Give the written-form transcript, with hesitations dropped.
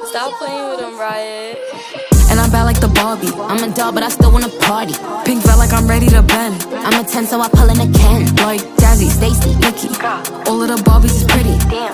Stop playing with him, Riot. And I'm bad like the Barbie. I'm a doll, but I still wanna party. Pink felt like I'm ready to bend. I'm a 10, so I pull in a Ken. Like Jazzy, Stacy, Nikki. All of the Barbies is pretty.